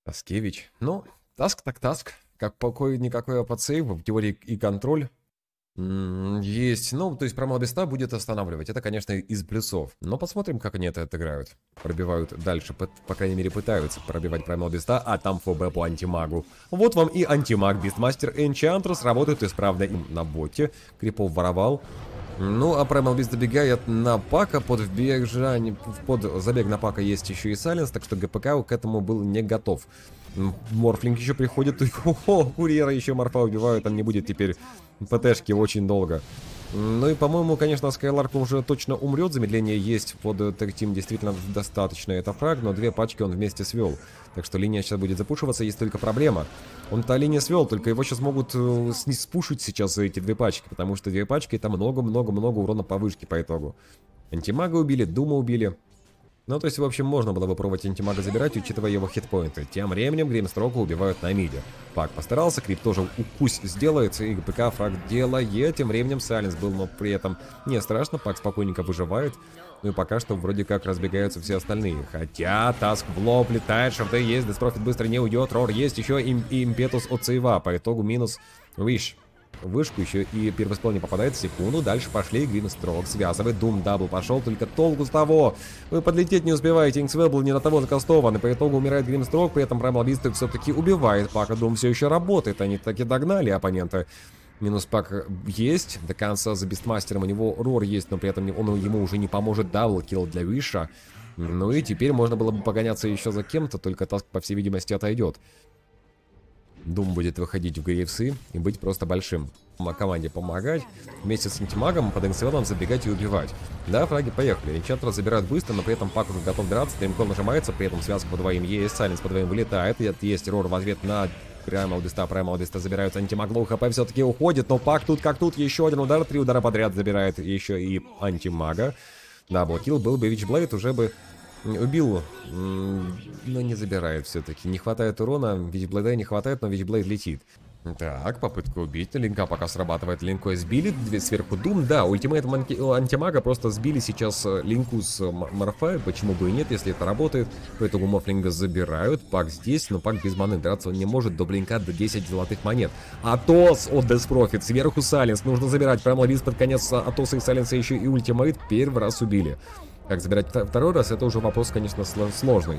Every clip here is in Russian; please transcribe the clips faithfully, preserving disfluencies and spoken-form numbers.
Таскевич. Ну, таск так таск. Как какой-никакой подсейв, в теории и контроль. М, Есть, ну, то есть промал Беста будет останавливать. Это, конечно, из плюсов. Но посмотрим, как они это отыграют. Пробивают дальше, по, по крайней мере, пытаются пробивать промал Беста, а там ФБ по антимагу. Вот вам и антимаг, Бистмастер, Энчантрес работают исправно им на боте. Крипов воровал. Ну, а Primal Beast добегает на Пака, под вбежание, под забег на Пака есть еще и Сайленс, так что ГПК к этому был не готов. Морфлинг еще приходит, и хо-хо, курьера еще Морфа убивают, он не будет теперь ПТшки очень долго. Ну и, по-моему, конечно, Скайларк уже точно умрет, замедление есть, под Тэг-Тим действительно достаточно, это фраг, но две пачки он вместе свел. Так что линия сейчас будет запушиваться, есть только проблема. Он-то линию свел, только его сейчас могут э, спушить сейчас эти две пачки, потому что две пачки это много-много-много урона по вышке по итогу. Антимага убили, Дума убили. Ну, то есть, в общем, можно было бы пробовать антимага забирать, учитывая его хитпоинты. Тем временем Гримстрока убивают на миде. Пак постарался, Крип тоже укусь сделается, и ГПК фраг делает. Тем временем Сайленс был, но при этом не страшно, Пак спокойненько выживает. Ну и пока что вроде как разбегаются все остальные. Хотя Таск в лоб летает, ШФД есть, Деспрофит быстро не уйдет, Рор есть, еще и импетус от сейва. По итогу минус Виш. Вышку еще и первоспел не попадает в секунду. Дальше пошли, Гримстрок связывает, Дум дабл пошел, только толку с того. Вы подлететь не успеваете, Инксвелл был не на того закастован, и по итогу умирает Гримстрок, при этом Primal Beast все-таки убивает Пака, Дум все еще работает, они таки догнали оппонента. Минус Пак есть, до конца за Бистмастером у него Рор есть, но при этом он ему уже не поможет, даблкилл для Виша. Ну и теперь можно было бы погоняться еще за кем-то, только Таск, по всей видимости, отойдет. Дум будет выходить в ГФС и быть просто большим. Команде помогать, вместе с антимагом под Инксвеллом забегать и убивать. Да, фраги поехали. Энчантра забирают быстро, но при этом Пак уже готов драться. Дримкол нажимается, при этом связка по двоим есть, Сайленс по двоим вылетает. Есть Рор в ответ на Primal Beast. Primal Beast забираются, антимаг лоу хп все-таки уходит, но Пак тут как тут, еще один удар, три удара подряд забирает еще и антимага. Даблкилл был бы Вичблейд, уже бы убил, но не забирает все-таки. Не хватает урона, Вичблейда не хватает, но Вичблейд летит. Так, попытка убить. Линка пока срабатывает. Линкой сбили. Сверху Дум. Да, ультимейтом антимага просто сбили сейчас Линку с Морфа. Почему бы и нет, если это работает. По итогу Морфлинга забирают. Пак здесь, но Пак без маны. Драться он не может. До блинка до десять золотых монет. Атос от Деспрофит. Сверху Сайленс. Нужно забирать. Primal Beast под конец Атоса и Сайленса еще и ультимейт. Первый раз убили. Как забирать второй раз, это уже вопрос, конечно, сложный.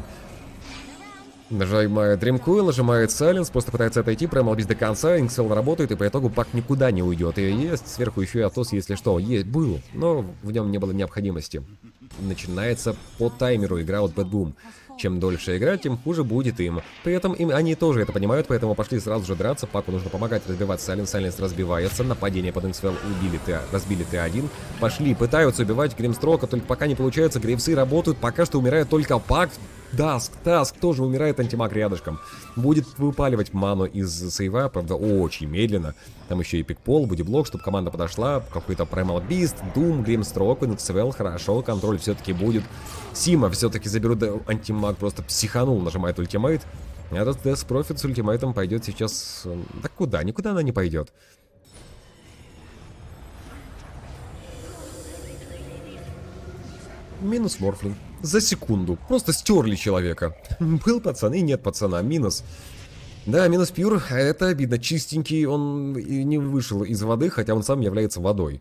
Нажимает Дримкойл, нажимает Сайленс, просто пытается отойти, Primal Beast до конца, Инксвелл работает, и по итогу Пак никуда не уйдет. И есть сверху еще и Атос, если что. Есть, был, но в нем не было необходимости. Начинается по таймеру игра от Bad Boom. Чем дольше играть, тем хуже будет им. При этом им они тоже это понимают, поэтому пошли сразу же драться. Паку нужно помогать разбивать Сайленс. Сайленс разбивается. Нападение под Инксвелл убили, Т, разбили Т один. Пошли, пытаются убивать Гримстрока, только пока не получается. Грейвсы работают, пока что умирает только Пак. Таск, Таск тоже умирает, антимаг рядышком. Будет выпаливать ману из сейва, правда, очень медленно. Там еще и пикпол, бодиблок, чтобы команда подошла. Какой-то Primal Beast, Doom, Гримстрок, Инксвелл, хорошо, контроль все-таки будет. Сима все-таки заберут, да, антимаг просто психанул, нажимает ультимейт. Этот Деспрофит с ультимейтом пойдет сейчас... Да куда? Никуда она не пойдет. Минус Морфлинг. За секунду. Просто стерли человека. Был пацан и нет пацана. Минус. Да, минус Пьюр. Это обидно. Чистенький. Он и не вышел из воды, хотя он сам является водой.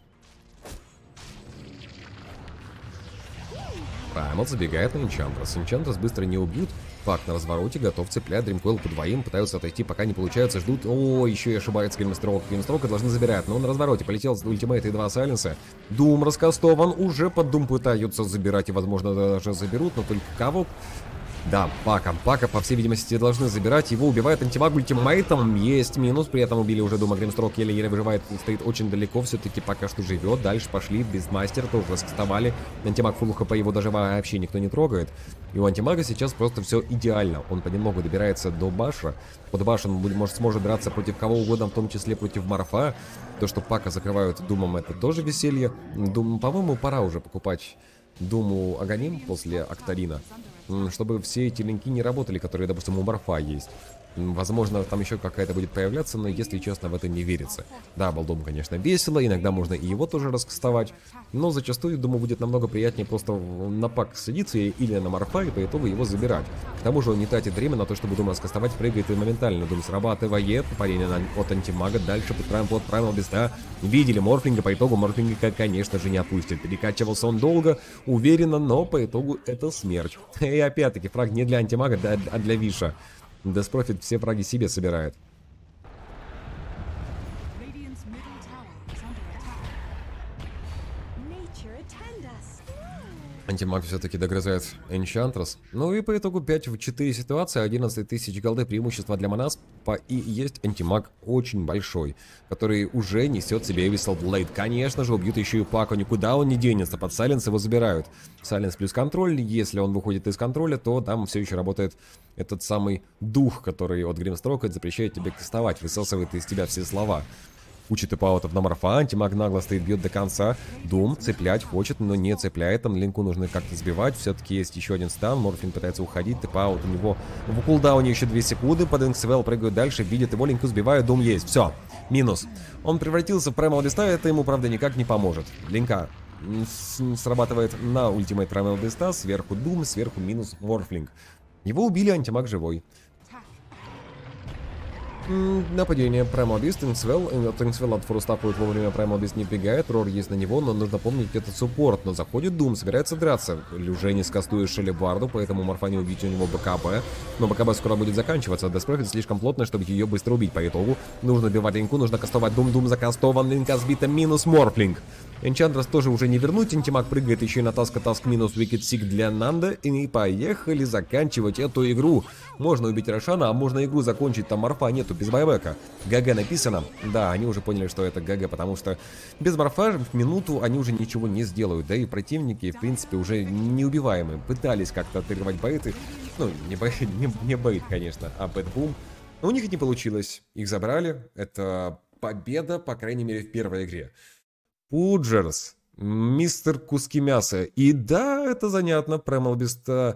Primal забегает на Энчантрес. Энчантрес быстро не убьют. Пак на развороте, готов цеплять. Дримкойл по двоим. Пытаются отойти, пока не получается. Ждут. О, еще и ошибается Гримстрок. Гримстрока должны забирать. Но он на развороте. Полетел с ультимейта и два Сайленса. Дум раскастован. Уже под Дум пытаются забирать. И, возможно, даже заберут. Но только кого? Да, Пака. Пака, по всей видимости, должны забирать. Его убивает антимаг ультимейтом. Есть минус. При этом убили уже Дума. Гримстрок еле-еле выживает. Стоит очень далеко. Все-таки пока что живет. Дальше пошли. Бестмастер тоже раскастовали. Антимаг фулл хп его даже вообще никто не трогает. И у антимага сейчас просто все идеально. Он понемногу добирается до баша. Под баш он может, сможет драться против кого угодно, в том числе против Морфа. То, что Пака закрывают Думом, это тоже веселье. Дум, по-моему, пора уже покупать Думу Аганим после Актарина, чтобы все эти линки не работали, которые, допустим, у Морфа есть. Возможно, там еще какая-то будет появляться, но, если честно, в это не верится. Да, Балдом, конечно, весело, иногда можно и его тоже раскастовать, но зачастую, думаю, будет намного приятнее просто на пак садиться или на морфа и по итогу его забирать. К тому же он не тратит время на то, чтобы Дум раскастовать, прыгает и моментально Дум срабатывает, парение от антимага, дальше под прайм, под праймал беста. Видели Морфлинга, по итогу Морфлинга, конечно же, не отпустит. Перекачивался он долго, уверенно, но по итогу это смерть. И опять-таки, фраг не для антимага, а для Виша. Деспрофит все фраги себе собирает. Антимаг все-таки догрызает Энчантрас. Ну и по итогу пять в четыре ситуации, одиннадцать тысяч голды, преимущество для Манаспа. И есть антимаг очень большой, который уже несет себе Abyssal Blade. Конечно же, убьют еще и Паку, никуда он не денется, под Сайленс его забирают. Сайленс плюс контроль, если он выходит из контроля, то там все еще работает этот самый дух, который от Гримстрока запрещает тебе кастовать, высасывает из тебя все слова. Куча тэпаутов на морфа, антимаг нагло стоит, бьет до конца. Дум цеплять хочет, но не цепляет. Там линку нужно как-то сбивать. Все-таки есть еще один стан. Морфин пытается уходить. Тэпаут у него в кулдауне еще две секунды. Под Инксвелл прыгают дальше. Видит его, линку сбивают. Дум есть. Все. Минус. Он превратился в Primal Beast. Это ему, правда, никак не поможет. Линка срабатывает на ультимейт Primal Beast. Сверху Дум, сверху минус Морфлинг. Его убили, антимаг живой. Нападение Primal Beast, Инксвелл. Инксвелл от форустапует вовремя, Primal Beast не бегает. Рор есть на него, но нужно помнить, это суппорт. Но заходит Дум, собирается драться. Уже не скастуешь Шелебарду, поэтому Морфа не убить, у него БКБ. Но БКБ скоро будет заканчиваться. Деспрофит слишком плотно, чтобы ее быстро убить. По итогу нужно убивать линку, нужно кастовать Дум. Дум закастован, линка сбита, минус Морфлинг. Энчантрас тоже уже не вернуть, антимаг прыгает еще и на таска, таск минус Wicked Sick для Нанда. И поехали заканчивать эту игру. Можно убить Рошана, а можно игру закончить, там морфа нету, без байбека. ГГ написано. Да, они уже поняли, что это ГГ, потому что без морфа в минуту они уже ничего не сделают. Да и противники, в принципе, уже неубиваемы. Пытались как-то отыгрывать бейты. Ну, не бейт, не, не бейт, конечно, а бэтбум. Но у них не получилось. Их забрали. Это победа, по крайней мере, в первой игре. Пуджерс, мистер Куски Мяса. И да, это занятно, Primal Beast.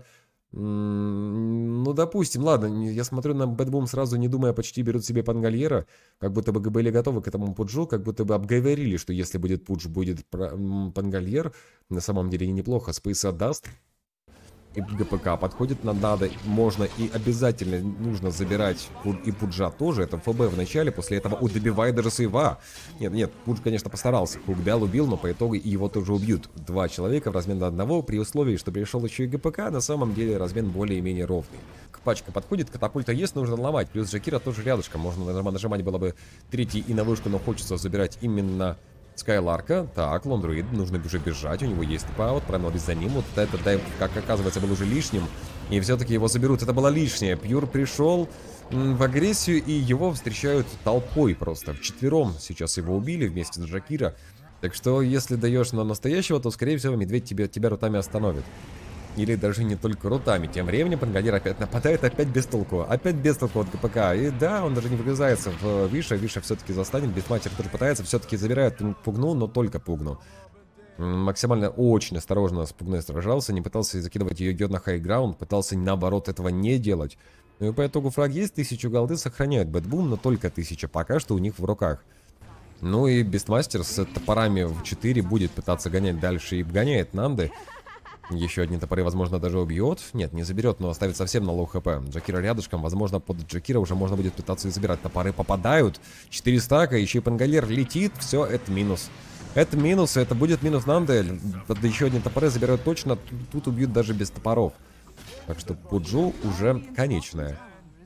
Ну, допустим, ладно, я смотрю на Бэтбум сразу, не думая, почти берут себе Пангальера. Как будто бы были готовы к этому пуджу, как будто бы обговорили, что если будет пудж, будет Пангальер. На самом деле неплохо, Спейс отдаст. И ГПК подходит, нам надо, можно и обязательно нужно забирать и Пуджа тоже. Это ФБ в начале, после этого у добивает даже сейва. Нет, нет, Пудж, конечно, постарался. Хугбял убил, но по итогу его тоже убьют. Два человека в размен на одного, при условии, что пришел еще и ГПК, на самом деле размен более-менее ровный. К пачка подходит, катапульта есть, нужно ломать. Плюс Джакира тоже рядышком, можно нажимать было бы третий и на вышку, но хочется забирать именно Скайларка. Так, Лондруид, нужно уже бежать, у него есть типа, вот Primal Beast за ним. Вот это, да, как оказывается, был уже лишним. И все-таки его заберут, это было лишнее. Пьюр пришел в агрессию, и его встречают толпой просто. Вчетвером сейчас его убили вместе с Джакира. Так что, если даешь на настоящего, то, скорее всего, медведь тебя, тебя рутами остановит. Или даже не только рутами. Тем временем Пангальер опять нападает, опять без толку. Опять без толку от ГПК. И да, он даже не вгрызается в Виша. Виша все-таки застанет. Битмастер тоже пытается. Все-таки забирает Пугну, но только Пугну. Максимально очень осторожно с Пугной сражался. Не пытался закидывать ее идет на хайграунд. Пытался наоборот этого не делать. Ну и по итогу фраг есть. Тысячу голды сохраняют Бэтбум, но только тысяча. Пока что у них в руках. Ну и Бестмастер с топорами в четыре будет пытаться гонять дальше. И гоняет Нанды. Еще одни топоры, возможно, даже убьет. Нет, не заберет, но оставит совсем на лоу хп. Джакира рядышком, возможно, под Джакира уже можно будет пытаться и забирать. Топоры попадают. четыре стака, еще и Пангальер летит. Все, это минус. Это минус, это будет минус Нанды. Еще одни топоры забирают точно. Тут, тут убьют даже без топоров. Так что Пуджу уже конечная.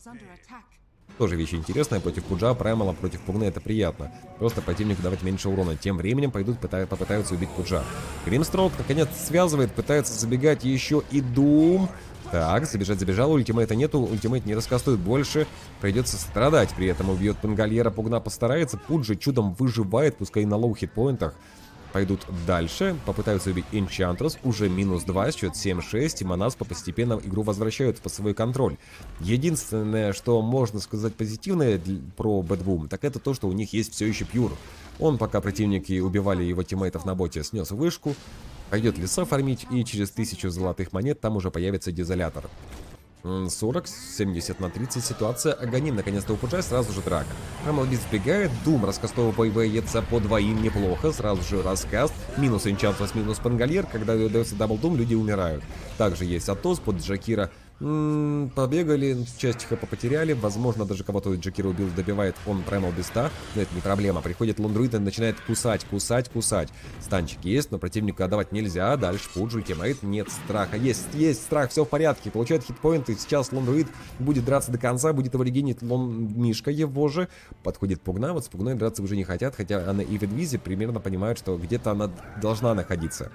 Тоже вещь интересная, против Пуджа, Праймала, против Пугны это приятно. Просто противнику давать меньше урона. Тем временем пойдут, пытаются, попытаются убить Пуджа. Гримстрок наконец связывает, пытается забегать еще и Дум. Так, забежать забежал, ультимейта нету, ультимейт не раскастует больше. Придется страдать, при этом убьет Пангальера, Пугна постарается. Пуджи чудом выживает, пускай и на лоу хитпоинтах. Пойдут дальше, попытаются убить Энчантрас, уже минус два, счет семь шесть, и Манаспа постепенно игру возвращают под свой контроль. Единственное, что можно сказать позитивное про Бэтбум, так это то, что у них есть все еще Пьюр. Он, пока противники убивали его тиммейтов на боте, снес вышку, пойдет леса фармить, и через тысячу золотых монет там уже появится дезолятор. сорок, семьдесят на тридцать. Ситуация агоним. Наконец-то у Пуджа сразу же драка. Рамалбис сбегает. Дум раскастовывается по двоим неплохо. Сразу же раскаст. Минус Энчантрес, минус Пангальер. Когда дается дабл Дум, люди умирают. Также есть Атос под Джакира. М-м, побегали, часть хп потеряли. Возможно, даже кого-то Джакира убил, добивает он Primal Beast'а. Но это не проблема. Приходит Лондруид и начинает кусать, кусать, кусать. Станчик есть, но противнику отдавать нельзя. Дальше Пудж, ультимейт, нет страха. Есть, есть страх, все в порядке. Получает хитпоинты. Сейчас Лондруид будет драться до конца, будет его регенить Лон Мишка его же. Подходит Пугна, вот с Пугной драться уже не хотят, хотя она и в Эдвизе примерно понимает, что где-то она должна находиться.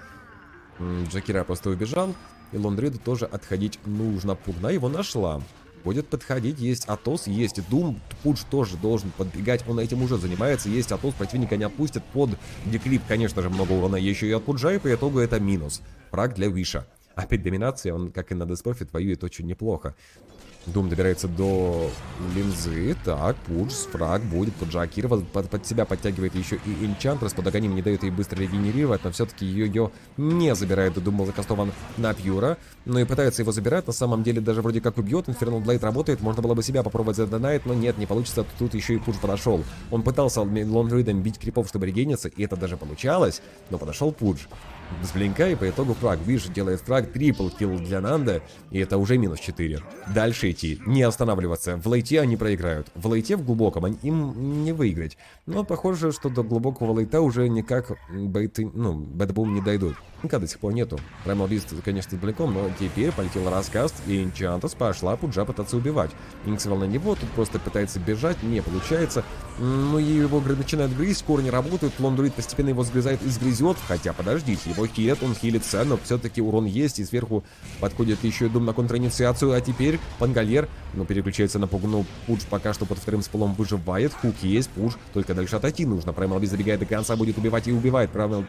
Джакира просто убежал, и Лондриду тоже отходить нужно. Пугна его нашла. Будет подходить, есть Атос, есть Дум. Пудж тоже должен подбегать, он этим уже занимается. Есть Атос, противника не отпустит под деклип, конечно же, много урона еще и от Пуджа, и по итогу это минус. Фраг для Виша. Опять доминация, он, как и на Деспрофит, воюет очень неплохо. Дум добирается до линзы. Так, Пудж, фраг будет. Пуджа Кира под, под себя подтягивает еще и Энчантрес. Под Аганим не дает ей быстро регенерировать, но все-таки ее не забирает. Дум был закастован на Пьюра. Но и пытается его забирать. На самом деле даже вроде как убьет. Infernal Blade работает. Можно было бы себя попробовать задонать, но нет, не получится. Тут еще и Пудж подошел. Он пытался Лондридом бить крипов, чтобы регениться, и это даже получалось. Но подошел Пудж. С блинка, и по итогу фраг. Виш делает фраг, трипл килл для Нанда, и это уже минус четыре. Дальше идти, не останавливаться. В лейте они проиграют. В лейте в глубоком им не выиграть. Но похоже, что до глубокого лейта уже никак бейты, ну, бэтбум не дойдут. Никак до сих пор нету. Primal Beast, конечно, далеком, но теперь полетел раскаст, и Энчантос пошла Пуджа пытаться убивать. Инксвелл на него, тут просто пытается бежать, не получается. Ну и его начинает грызть, корни работают, Лондруид постепенно его сгрызает и сгрызет. Хотя, подождите, его хилят, он хилится, но все-таки урон есть, и сверху подходит еще и Дум на контраинициацию, а теперь Пангальер, ну, переключается на Пугну. Пудж пока что под вторым спелом выживает, хук есть, Пудж, только дальше отойти нужно. Primal Beast забегает до конца, будет убивать и убивает Primal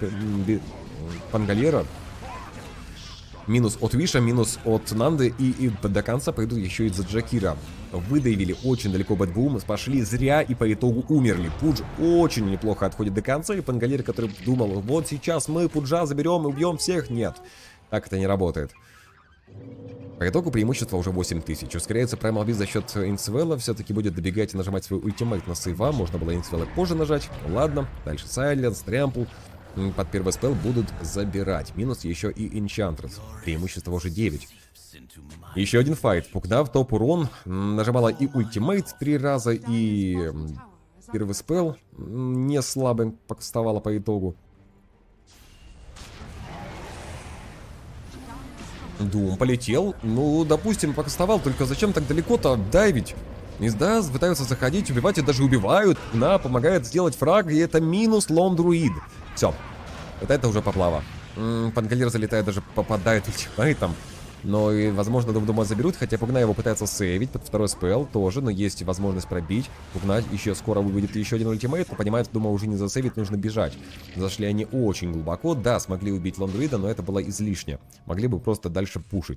Пангальера. Минус от Виша, минус от Нанды, и, и до конца пойдут еще из-за Джакира. Выдавили очень далеко бэтбум, пошли зря и по итогу умерли. Пудж очень неплохо отходит до конца, и Пангальер, который думал, вот сейчас мы Пуджа заберем и убьем всех, нет. Так это не работает. По итогу преимущество уже восемь тысяч. Ускоряется Primal Beast за счет Инксвелла. Все-таки будет добегать и нажимать свой ультимейт на сейва. Можно было Инксвелла позже нажать. Ладно. Дальше Сайленс, Трэмпл. Под первый спел будут забирать. Минус еще и Энчантрес. Преимущество уже девять. Еще один файт. Пугна в топ урон. Нажимала и ультимейт три раза, и первый спел не слабым поставала по итогу. Дум полетел. Ну, допустим, покастовал, только зачем так далеко-то дайвить? Изда пытаются заходить, убивать и даже убивают. Пугна помогает сделать фраг, и это минус Лондруид. Все. Вот это уже поплава. Пангальер залетает, даже попадает ультимейтом. Но и, возможно, Дума заберут, хотя Пугна его пытается сейвить под второй спел тоже, но есть возможность пробить. Пугна еще скоро выведет еще один ультимейт, но понимает, Дума уже не засейвить, нужно бежать. Зашли они очень глубоко, да, смогли убить Лондруида, но это было излишне. Могли бы просто дальше пушить.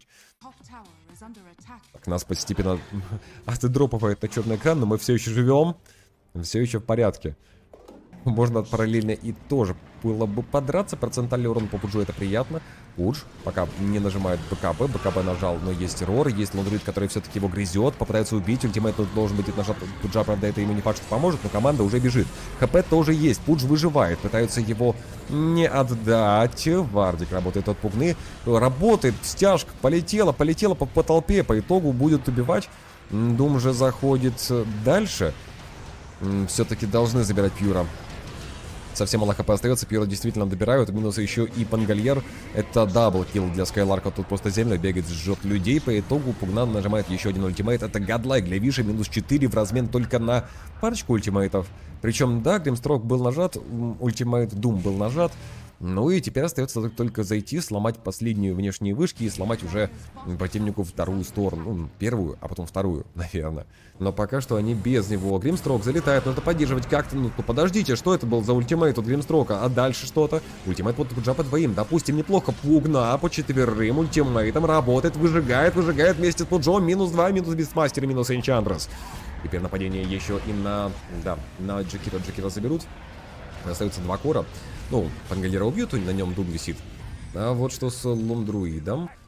Так, нас постепенно отдропывает на черный экран, но мы все еще живем, все еще в порядке. Можно параллельно и тоже было бы подраться. Процентальный урон по Пуджу, это приятно. Пудж пока не нажимает БКБ. БКБ нажал, но есть Рор. Есть Лондруид, который все-таки его грызет. Попытается убить. Ультимейт должен быть нажат. Пуджа, правда, это ему не факт, что поможет, но команда уже бежит. ХП тоже есть. Пудж выживает. Пытаются его не отдать. Вардик работает от Пугны. Работает. Стяжка. Полетела. Полетела по, по толпе. По итогу будет убивать. Дум же заходит дальше. Все-таки должны забирать Пьюра. Совсем мало хп остается, Пьюра действительно добирают. Минусы еще и Пангальер. Это даблкилл для Скайларка. Тут просто земля бегает, жжет людей. По итогу Пугна нажимает еще один ультимейт. Это гадлайк для Виши. Минус четыре в размен только на парочку ультимейтов. Причем, да, Гримстрок был нажат. Ультимейт Дум был нажат. Ну и теперь остается только зайти, сломать последние внешние вышки и сломать уже противнику вторую сторону. Ну, первую, а потом вторую, наверное. Но пока что они без него. Гримстрок залетает, нужно поддерживать как-то. Ну, подождите, что это был за ультимейт от Гримстрока? А дальше что-то? Ультимейт под Пуджа по двоим. Допустим, неплохо. Пугна по четверым ультимейтом работает, выжигает, выжигает вместе с Пуджом. Минус два, минус Бистмастер, минус Энчантрес. Теперь нападение еще и на... Да, на Джакира. Джакира заберут. Остаются два кора. Ну, Пангальера убьют, на нем Дум висит. А вот что с Лондруидом.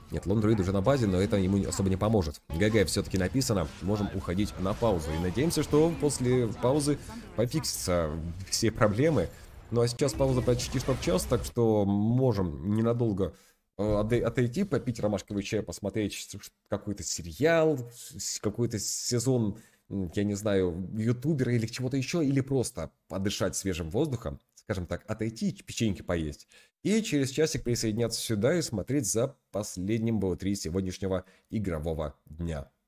Нет, Лондруид уже на базе, но это ему особо не поможет. ГГ все-таки написано, можем уходить на паузу. И надеемся, что после паузы пофиксятся все проблемы. Ну а сейчас пауза почти что в час, так что можем ненадолго отойти, попить ромашковый чай, посмотреть какой-то сериал, какой-то сезон, я не знаю, ютубера или чего-то еще, или просто подышать свежим воздухом, скажем так, отойти, печеньки поесть. И через часик присоединяться сюда и смотреть за последним би о три сегодняшнего игрового дня.